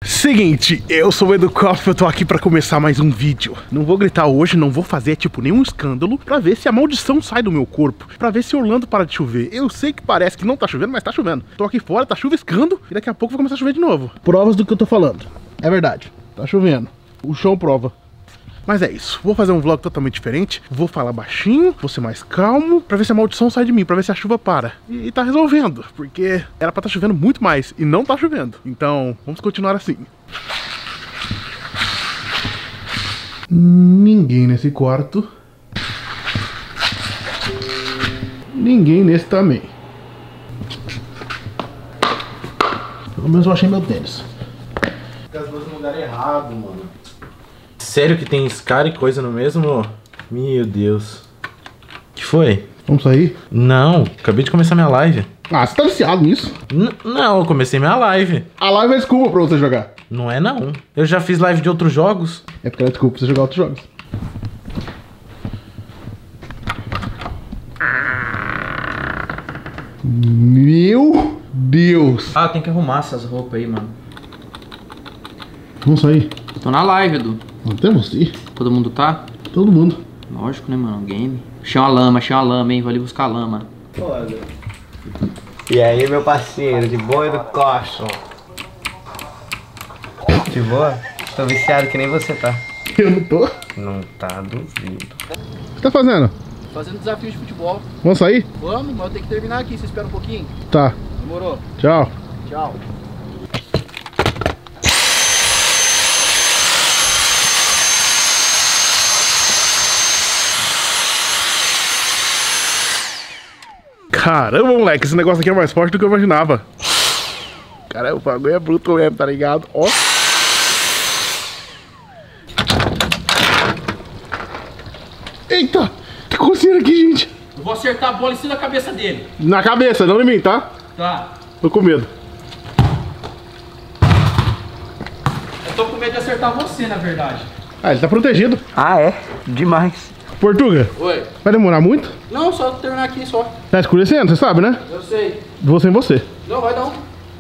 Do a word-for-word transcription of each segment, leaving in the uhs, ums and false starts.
Seguinte, eu sou o EduCoff, eu tô aqui pra começar mais um vídeo. Não vou gritar hoje, não vou fazer tipo nenhum escândalo, pra ver se a maldição sai do meu corpo, pra ver se Orlando para de chover. Eu sei que parece que não tá chovendo, mas tá chovendo. Tô aqui fora, tá chuviscando e daqui a pouco vai começar a chover de novo. Provas do que eu tô falando. É verdade, tá chovendo. O chão prova. Mas é isso, vou fazer um vlog totalmente diferente, vou falar baixinho, vou ser mais calmo, pra ver se a maldição sai de mim, pra ver se a chuva para. E, e tá resolvendo, porque era pra tá chovendo muito mais, e não tá chovendo. Então, vamos continuar assim. Ninguém nesse quarto. Ninguém nesse também. Pelo menos eu achei meu tênis. As duas no lugar errado, mano. Sério que tem Scar e coisa no mesmo? Meu Deus. Que foi? Vamos sair? Não, acabei de começar minha live. Ah, você tá viciado nisso? N não, eu comecei minha live. A live é desculpa pra você jogar. Não é não. Eu já fiz live de outros jogos. É porque é desculpa pra você jogar outros jogos. Meu Deus. Ah, tem que arrumar essas roupas aí, mano. Vamos sair? Tô na live, Edu. Até você. Todo mundo tá? Todo mundo. Lógico, né, mano? Game. Achei uma lama, achei uma lama, hein? Vou ali buscar lama. Foda. E aí, meu parceiro, de boa do Costa? De boa? Tô viciado que nem você tá. Eu não tô. Não tá, duvido. O que você tá fazendo? Fazendo desafio de futebol. Vamos sair? Vamos, mas eu tenho que terminar aqui. Você espera um pouquinho? Tá. Demorou. Tchau. Tchau. Caramba, moleque, esse negócio aqui é mais forte do que eu imaginava. Caramba, o bagulho é bruto mesmo, tá ligado? Ó. Eita! Que coceira aqui, gente. Eu vou acertar a bola em cima da cabeça dele. Na cabeça, não em mim, tá? Tá. Tô com medo. Eu tô com medo de acertar você, na verdade. Ah, ele tá protegido. Ah, é? Demais. Portuga, Oi. vai demorar muito? Não, só terminar aqui, só. Tá escurecendo, você sabe, né? Eu sei. De você em você. Não, vai não.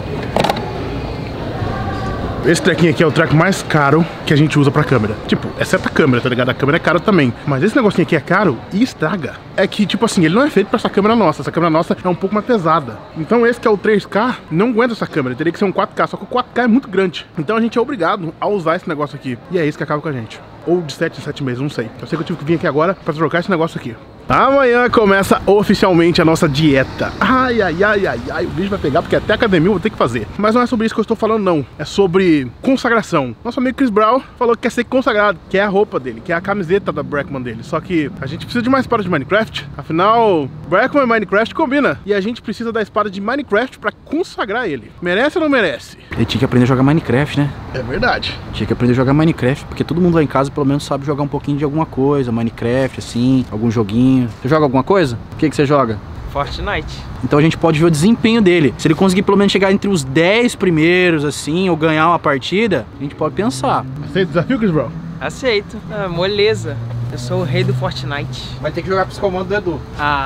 Esse trequinho aqui é o treco mais caro que a gente usa pra câmera. Tipo, exceto a câmera, tá ligado? A câmera é cara também. Mas esse negocinho aqui é caro e estraga. É que, tipo assim, ele não é feito pra essa câmera nossa. Essa câmera nossa é um pouco mais pesada. Então esse que é o três K não aguenta essa câmera. Teria que ser um quatro K, só que o quatro K é muito grande. Então a gente é obrigado a usar esse negócio aqui. E é isso que acaba com a gente. Ou de sete em sete meses, não sei. Eu sei que eu tive que vir aqui agora pra trocar esse negócio aqui. Amanhã começa oficialmente a nossa dieta. Ai, ai, ai, ai, ai, o bicho vai pegar porque até a academia eu vou ter que fazer. Mas não é sobre isso que eu estou falando, não. É sobre consagração. Nosso amigo Chris Brown falou que quer ser consagrado, que é a roupa dele, que é a camiseta da Brackman dele. Só que a gente precisa de uma espada de Minecraft. Afinal, Brackman e Minecraft combina. E a gente precisa da espada de Minecraft pra consagrar ele. Merece ou não merece? Ele tinha que aprender a jogar Minecraft, né? É verdade. Tinha que aprender a jogar Minecraft, porque todo mundo lá em casa pelo menos sabe jogar um pouquinho de alguma coisa. Minecraft, assim, algum joguinho. Você joga alguma coisa? O que que você joga? Fortnite. Então a gente pode ver o desempenho dele. Se ele conseguir pelo menos chegar entre os dez primeiros, assim, ou ganhar uma partida, a gente pode pensar. Aceita o desafio, Chris Brown? Aceito. Ah, moleza. Eu sou o rei do Fortnite. Vai ter que jogar com os comandos do Edu.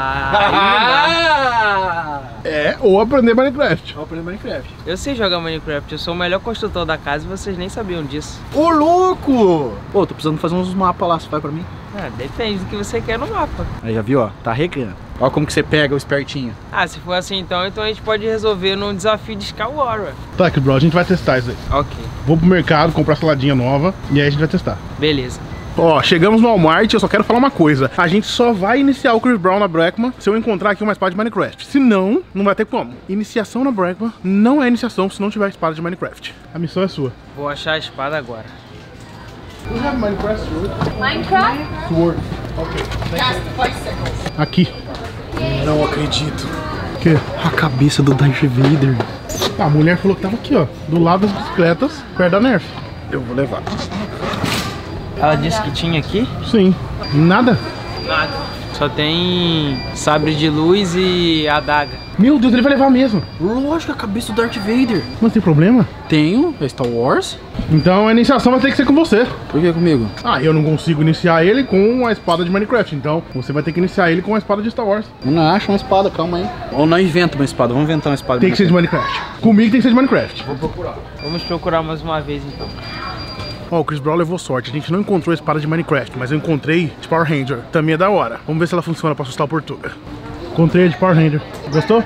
Ah! É, ou aprender Minecraft. Vou aprender Minecraft. Eu sei jogar Minecraft. Eu sou o melhor construtor da casa e vocês nem sabiam disso. Ô, louco! Pô, tô precisando fazer uns mapas lá, você vai pra mim? Ah, depende do que você quer no mapa. Aí já viu, ó, tá regando. Ó como que você pega o espertinho. Ah, se for assim então, então a gente pode resolver num desafio de Skyward. Tá, Chris Brown, a gente vai testar isso aí. Ok, Vou pro mercado comprar saladinha nova e aí a gente vai testar. beleza. Ó, chegamos no Walmart, eu só quero falar uma coisa. A gente só vai iniciar o Chris Brown na Brackman se eu encontrar aqui uma espada de Minecraft. Se não, não vai ter como. Iniciação na Brackman não é iniciação se não tiver espada de Minecraft. A missão é sua. Vou achar a espada agora. You have Minecraft Sword? Minecraft? Sword. Ok. Aqui. Não acredito. Que? A cabeça do Darth Vader. A mulher falou que tava aqui, ó. Do lado das bicicletas, perto da Nerf. Eu vou levar. Ela disse que tinha aqui? Sim. Nada? Nada. Só tem sabre de luz e adaga. Meu Deus, ele vai levar mesmo. Lógico, a cabeça do Darth Vader. Não tem problema? Tenho, é Star Wars. Então a iniciação vai ter que ser com você. Por que comigo? Ah, eu não consigo iniciar ele com a espada de Minecraft. Então você vai ter que iniciar ele com a espada de Star Wars. Eu não acho uma espada, calma aí. Ou não inventa uma espada, vamos inventar uma espada. Tem que ser de Minecraft. Comigo tem que ser de Minecraft. Vou procurar. Vamos procurar mais uma vez então. Ó, oh, o Chris Brown levou sorte. A gente não encontrou a espada de Minecraft, mas eu encontrei de Power Ranger. Também é da hora. Vamos ver se ela funciona pra assustar o Portuga. Encontrei a de Power Ranger. Gostou?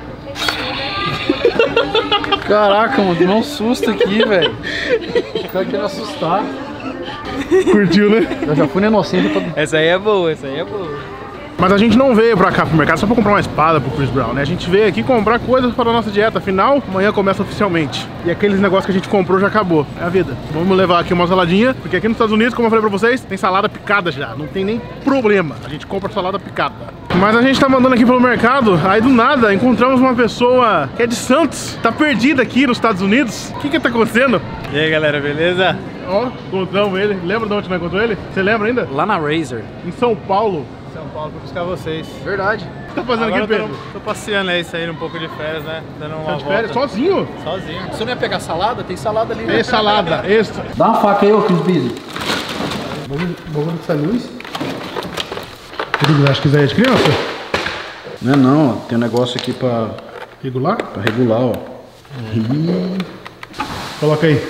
Caraca, mano, tomou um susto aqui, velho. O cara queria assustar. Curtiu, né? Eu já fui no inocente. Pra... Essa aí é boa, essa aí é boa. Mas a gente não veio pra cá pro mercado só pra comprar uma espada pro Chris Brown, né? A gente veio aqui comprar coisas para a nossa dieta. Afinal, amanhã começa oficialmente. E aqueles negócios que a gente comprou já acabou. É a vida. Vamos levar aqui uma saladinha, porque aqui nos Estados Unidos, como eu falei pra vocês, tem salada picada já. Não tem nem problema. A gente compra salada picada. Mas a gente tá mandando aqui pelo mercado, aí do nada encontramos uma pessoa que é de Santos, tá perdida aqui nos Estados Unidos. O que que tá acontecendo? E aí galera, beleza? Ó, encontramos ele. Lembra de onde nós encontramos ele? Você lembra ainda? Lá na Razer. Em São Paulo. São Paulo pra buscar vocês. Verdade. O que tá fazendo Agora aqui, eu tô, Pedro? tô passeando aí, saindo um pouco de férias, né? Dando uma Tá de volta. férias? Sozinho? Sozinho. Você não ia pegar salada? Tem salada ali. É salada, extra. Dá uma faca aí, ô Chris Busy. Vamos essa luz. Rodrigo, acho que isso aí é de criança? Não é não, ó. Tem um negócio aqui pra, Regular? pra regular, ó. Hum. Coloca aí.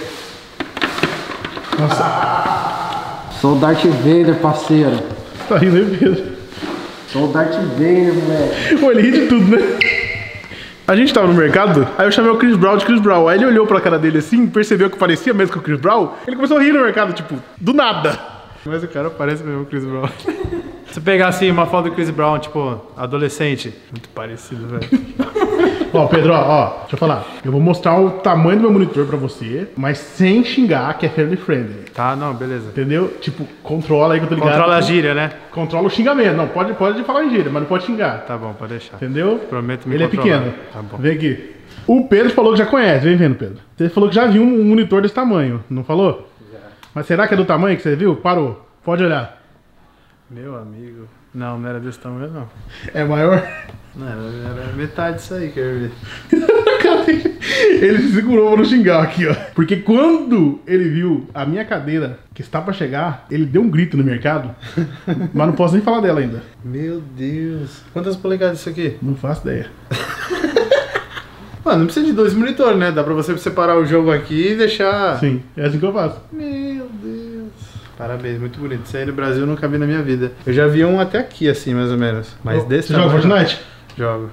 Nossa. Sou o Darth Vader, parceiro. Tá rindo aí, Pedro? Sou o Darth Vader, moleque. Pô, ele ri de tudo, né? A gente tava no mercado, aí eu chamei o Chris Brown de Chris Brown. Aí ele olhou pra cara dele assim, percebeu que parecia mesmo com o Chris Brown. Ele começou a rir no mercado, tipo, do nada. Mas o cara parece mesmo o Chris Brown. Se pegar assim uma foto do Chris Brown, tipo, adolescente, muito parecido, velho. Ó, Pedro, ó, ó, deixa eu falar. Eu vou mostrar o tamanho do meu monitor pra você, mas sem xingar, que é family friendly. Tá, não, beleza. Entendeu? Tipo, controla aí que eu tô ligado. Controla a gíria, né? Controla o xingamento. Não, pode, pode falar em gíria, mas não pode xingar. Tá bom, pode deixar. Entendeu? Prometo me Ele controlar. é pequeno. Tá bom. Vem aqui. O Pedro falou que já conhece, vem vendo, Pedro. Você falou que já viu um monitor desse tamanho, não falou? Já. Mas será que é do tamanho que você viu? Parou. Pode olhar. Meu amigo. Não, não era desse tamanho, não. É maior? Não, era, era metade disso aí, quer ver. Ele se segurou pra não xingar aqui, ó. Porque quando ele viu a minha cadeira que está pra chegar, ele deu um grito no mercado. Mas não posso nem falar dela ainda. Meu Deus. Quantas polegadas isso aqui? Não faço ideia. Mano, não precisa de dois monitores, né? Dá pra você separar o jogo aqui e deixar... Sim, é assim que eu faço. Meu Deus. Parabéns, muito bonito. Isso aí no Brasil eu nunca vi na minha vida. Eu já vi um até aqui, assim, mais ou menos. Mas Você desse joga tamanho, Fortnite? Jogo.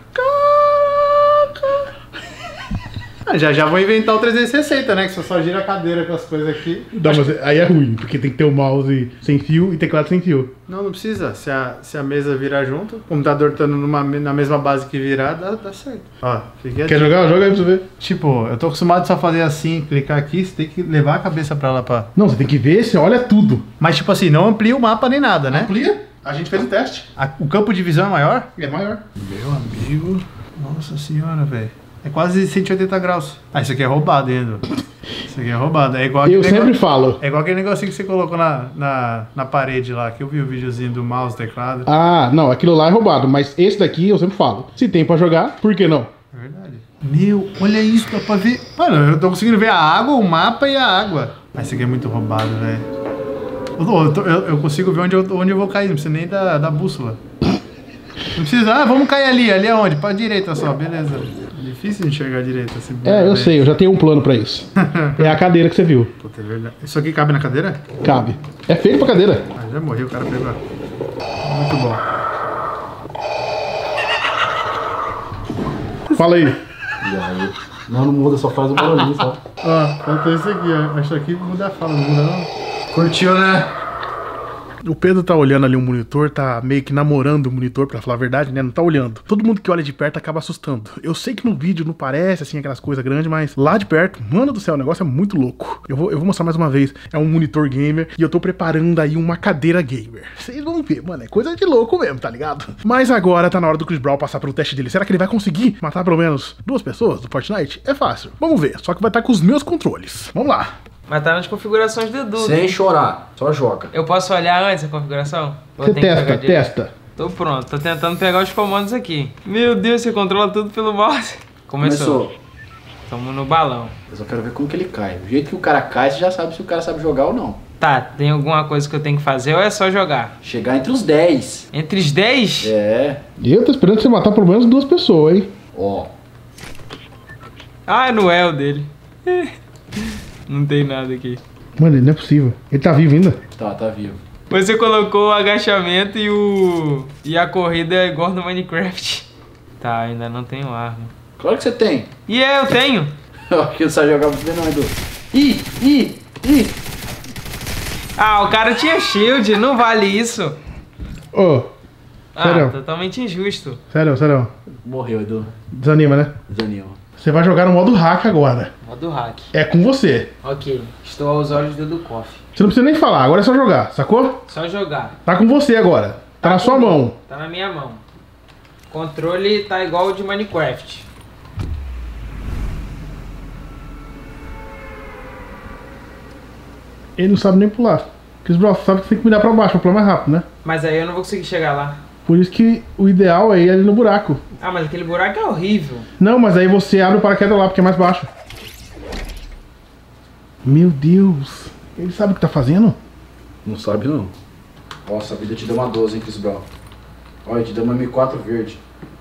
Ah, já já vou inventar o trezentos e sessenta, né? Que você só gira a cadeira com as coisas aqui. Não, mas aí é ruim, porque tem que ter o mouse sem fio e teclado sem fio. Não, não precisa. Se a, se a mesa virar junto, o computador estando numa, na mesma base que virar, dá, dá certo. Ó, fiquei Quer jogar? Joga aí pra você ver. Tipo, eu tô acostumado só a fazer assim, clicar aqui, você tem que levar a cabeça pra lá pra... Não, você tem que ver, você olha tudo. Mas tipo assim, não amplia o mapa nem nada, né? Amplia. A gente fez o teste. A- o campo de visão é maior? É maior. Meu amigo, nossa senhora, velho. É quase cento e oitenta graus. Ah, isso aqui é roubado, hein, Edu? Isso aqui é roubado. É igual Eu aquele sempre negócio- falo. É igual aquele negocinho que você colocou na, na, na parede lá, que eu vi o videozinho do mouse, teclado. Ah, não, aquilo lá é roubado, mas esse daqui eu sempre falo. Se tem pra jogar, por que não? É verdade. Meu, olha isso, dá pra ver. Mano, eu tô conseguindo ver a água, o mapa e a água. Mas isso aqui é muito roubado, velho. Eu, eu, tô- eu- eu consigo ver onde eu, onde eu vou cair, não precisa nem da, da bússola. Não precisa, ah, vamos cair ali, ali aonde? Pra direita só, beleza. Difícil de enxergar a direita assim. É, eu sei, eu já tenho um plano pra isso. É a cadeira que você viu. Puta, é verdade. Isso aqui cabe na cadeira? Cabe. É feito pra cadeira. Ah, já morreu, o cara pegou. Muito bom. Fala aí. Não, não muda, só faz o barulhinho, só. Ó, falta isso aqui, ó. Acho que aqui muda a fala, não muda não. Curtiu, né? O Pedro tá olhando ali o monitor, tá meio que namorando o monitor, pra falar a verdade, né? Não tá olhando. Todo mundo que olha de perto acaba assustando. Eu sei que no vídeo não parece, assim, aquelas coisas grandes, mas lá de perto, mano do céu, o negócio é muito louco. Eu vou, eu vou mostrar mais uma vez. É um monitor gamer e eu tô preparando aí uma cadeira gamer. Vocês vão ver, mano, é coisa de louco mesmo, tá ligado? Mas agora tá na hora do Chris Brown passar pelo teste dele. Será que ele vai conseguir matar pelo menos duas pessoas do Fortnite? É fácil. Vamos ver, só que vai estar com os meus controles. Vamos lá. Mas tá nas configurações do Edu. Sem chorar, só joga. Eu posso olhar antes a configuração? Ou Você tem que testa, jogar direto? testa. Tô pronto, tô tentando pegar os comandos aqui. Meu Deus, você controla tudo pelo mouse. Começou. Começou. Tamo no balão. Eu só quero ver como que ele cai. Do jeito que o cara cai, você já sabe se o cara sabe jogar ou não. Tá, tem alguma coisa que eu tenho que fazer ou é só jogar? Chegar entre os dez. Entre os dez? É. E eu tô esperando você matar pelo menos duas pessoas, hein? Ó. Ah, é no El dele. Não tem nada aqui. Mano, não é possível. Ele tá vivo ainda? Tá, tá vivo. Você colocou o agachamento e o... E a corrida é igual no Minecraft. Tá, ainda não tenho arma. Claro que você tem. E é, eu tenho. Eu acho que não sabe jogar você não, Edu. Ih, ih, ih. Ah, o cara tinha shield, não vale isso. Ô, oh, ah, sério? Totalmente injusto. Sério, sério. Morreu, Edu. Desanima, né? Desanima. Você vai jogar no modo hack agora. Modo hack. É com você. Ok, estou aos olhos do Dukov. Você não precisa nem falar, agora é só jogar, sacou? Só jogar. Tá com você agora. Tá, tá na sua mão. Tá na minha mão. Controle tá igual o de Minecraft. Ele não sabe nem pular. Chris Brown, você sabe que você tem que mirar pra baixo pra pular mais rápido, né? Mas aí eu não vou conseguir chegar lá. Por isso que o ideal é ir ali no buraco. Ah, mas aquele buraco é horrível. Não, mas aí você abre o paraquedas lá, porque é mais baixo. Meu Deus. Ele sabe o que tá fazendo? Não sabe não. Nossa, a vida te deu uma doze, hein, Chris Brown. Olha, te deu uma M quatro verde.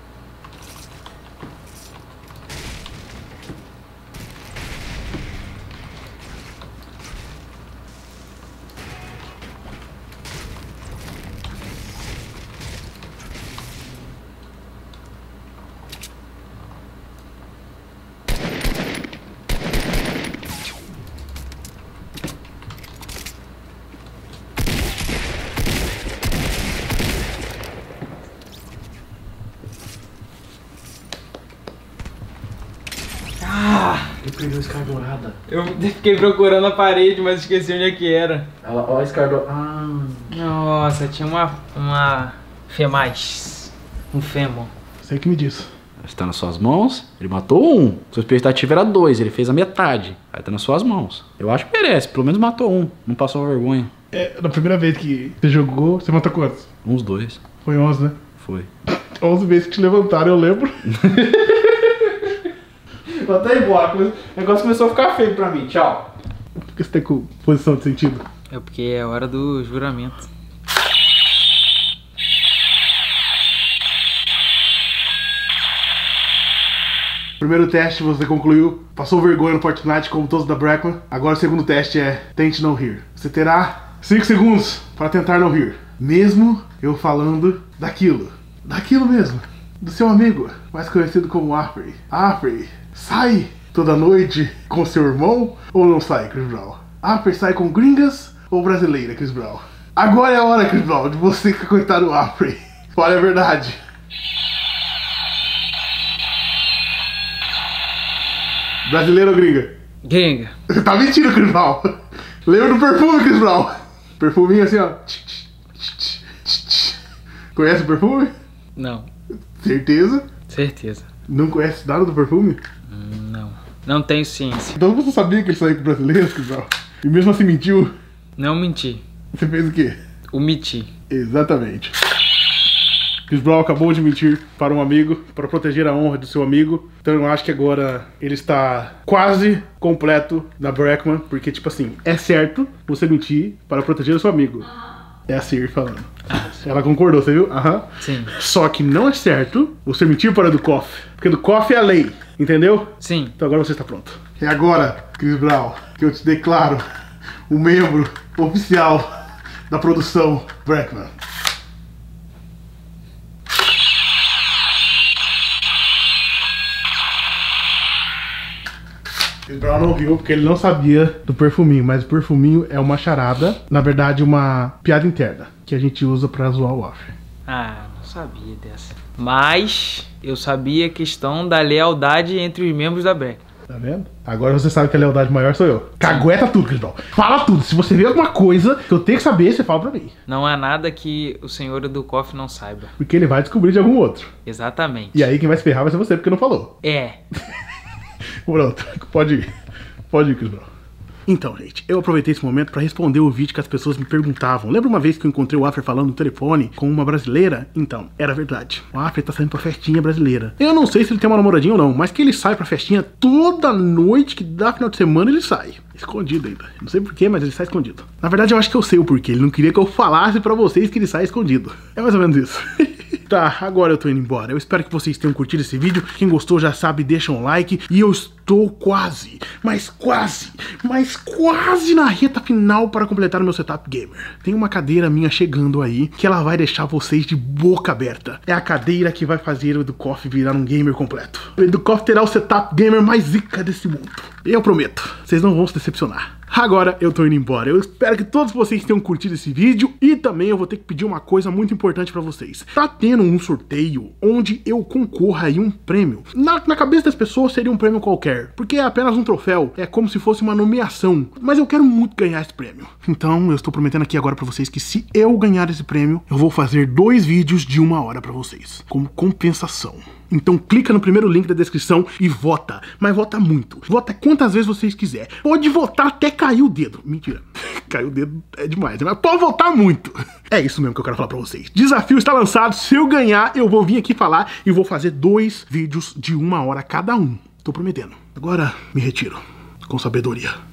Eu peguei a Scar dourada. Eu fiquei procurando a parede, mas esqueci onde é que era. Ela, ó, a Scar dourada. Ah. Nossa, tinha uma... Uma... Femais. Um fêmur. Sei que me diz. Está nas suas mãos. Ele matou um. Sua expectativa era dois. Ele fez a metade. Aí tá nas suas mãos. Eu acho que merece. Pelo menos matou um. Não passou vergonha. É, na primeira vez que você jogou, você matou quantos? Uns dois. Foi onze, né? Foi. onze vezes que te levantaram, eu lembro. Eu até embora. O negócio começou a ficar feio pra mim. Tchau. Por que você tem com posição de sentido? É porque é hora do juramento. Primeiro teste você concluiu, passou vergonha no Fortnite como todos da Breckman. Agora o segundo teste é tente não rir. Você terá cinco segundos para tentar não rir. Mesmo eu falando daquilo. Daquilo mesmo. Do seu amigo, mais conhecido como Afrey. Afrey, sai toda noite com seu irmão ou não sai, Chris Brown? Afrey sai com gringas ou brasileira, Chris Brown? Agora é a hora, Chris Brown, de você coitar do Afrey. Olha a verdade. Brasileira ou gringa? Gringa. Você tá mentindo, Chris Brown. Lembra do perfume, Chris Brown? Perfuminho assim, ó. Conhece o perfume? Não. Certeza? Certeza. Não conhece nada do perfume? Não. Não tenho ciência. Então você sabia que ele saiu com brasileiros, Chris Brown? E mesmo assim mentiu? Não menti. Você fez o quê? Omiti. Exatamente. Chris Brown acabou de mentir para um amigo, para proteger a honra do seu amigo. Então eu acho que agora ele está quase completo na Breckman, porque tipo assim, é certo você mentir para proteger o seu amigo. É a Siri falando. Ela concordou, você viu? Aham. Sim. Só que não é certo você mentir para Dukov, porque Dukov é a lei, entendeu? Sim. Então agora você está pronto. É agora, Chris Brown, que eu te declaro o membro oficial da produção Breckman. Chris Brown não viu porque ele não sabia do perfuminho, mas o perfuminho é uma charada, na verdade uma piada interna, que a gente usa pra zoar o Afrey. Ah, não sabia dessa. Mas eu sabia a questão da lealdade entre os membros da Breck. Tá vendo? Agora você sabe que a lealdade maior sou eu. Cagueta tudo, Chris Brown. Fala tudo. Se você vê alguma coisa que eu tenho que saber, você fala pra mim. Não há nada que o senhor Dukov não saiba. Porque ele vai descobrir de algum outro. Exatamente. E aí quem vai se ferrar vai ser você, porque não falou. É. Pronto, pode ir. Pode ir, Chris Brown. Então, gente, eu aproveitei esse momento pra responder o vídeo que as pessoas me perguntavam. Lembra uma vez que eu encontrei o Affer falando no telefone com uma brasileira? Então, era verdade. O Affer tá saindo pra festinha brasileira. Eu não sei se ele tem uma namoradinha ou não, mas que ele sai pra festinha toda noite, que dá final de semana ele sai. Escondido ainda. Não sei porquê, mas ele sai escondido. Na verdade, eu acho que eu sei o porquê. Ele não queria que eu falasse pra vocês que ele sai escondido. É mais ou menos isso. Tá, agora eu tô indo embora. Eu espero que vocês tenham curtido esse vídeo. Quem gostou já sabe, deixa um like. E eu estou quase, mas quase, mas quase na reta final para completar o meu setup gamer. Tem uma cadeira minha chegando aí, que ela vai deixar vocês de boca aberta. É a cadeira que vai fazer o Educoff virar um gamer completo. O Educoff terá o setup gamer mais zica desse mundo. Eu prometo, vocês não vão se decepcionar. Agora eu tô indo embora. Eu espero que todos vocês tenham curtido esse vídeo. E também eu vou ter que pedir uma coisa muito importante pra vocês. Tá tendo um sorteio onde eu concorra aí um prêmio. Na, na cabeça das pessoas seria um prêmio qualquer, porque é apenas um troféu. É como se fosse uma nomeação. Mas eu quero muito ganhar esse prêmio. Então eu estou prometendo aqui agora pra vocês que se eu ganhar esse prêmio, eu vou fazer dois vídeos de uma hora pra vocês, como compensação. Então clica no primeiro link da descrição e vota. Mas vota muito. Vota quantas vezes vocês quiserem. Pode votar até cair o dedo. Mentira. Cair o dedo é demais. Mas pode votar muito. É isso mesmo que eu quero falar pra vocês. Desafio está lançado. Se eu ganhar, eu vou vir aqui falar e vou fazer dois vídeos de uma hora cada um. Tô prometendo. Agora me retiro. Com sabedoria.